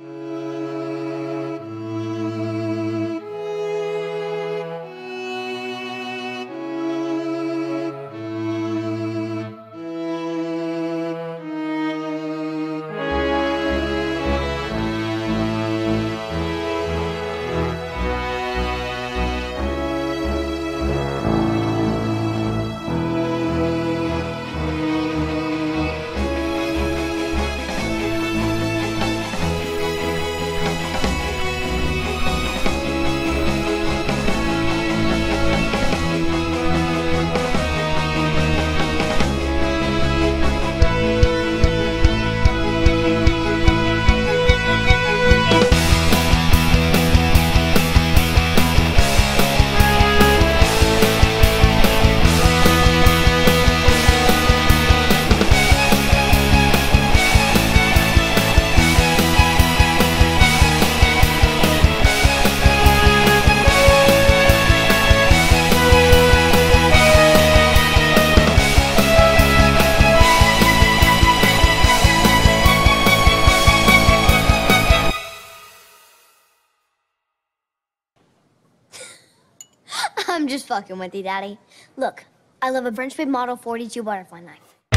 I'm just fucking with you, Daddy. Look, I love a French Babe Model 42 butterfly knife.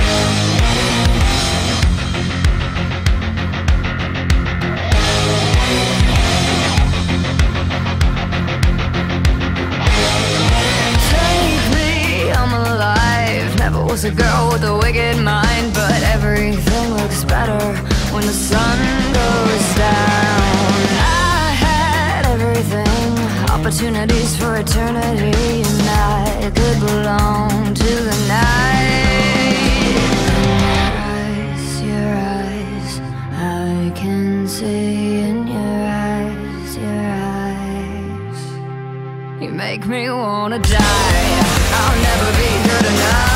Take me, I'm alive. Never was a girl with a wicked mind, but everything looks better when the sun goes down. I had everything. Opportunities for eternity, and I could belong to the night. Your eyes, I can see in your eyes, your eyes. You make me wanna die. I'll never be good enough.